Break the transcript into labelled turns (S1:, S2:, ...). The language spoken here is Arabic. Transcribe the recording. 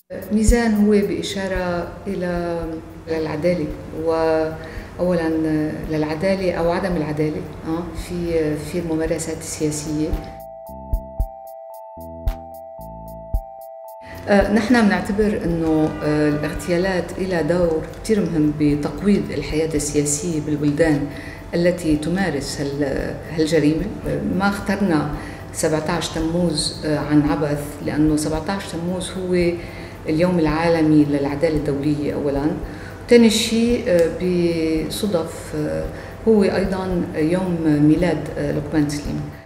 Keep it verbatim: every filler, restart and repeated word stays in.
S1: ميزان هو بإشارة إلى العدالة، وأولاً للعدالة أو عدم العدالة في في الممارسات السياسية. نحن بنعتبر إنه الاغتيالات إلى دور كثير مهم بتقويض الحياة السياسية بالبلدان التي تمارس هالجريمة. ما اخترنا سبعة عشر تموز عن عبث، لأنه سبعة عشر تموز هو اليوم العالمي للعدالة الدولية أولاً، ثاني شيء بصدف هو أيضاً يوم ميلاد لقمان سليم.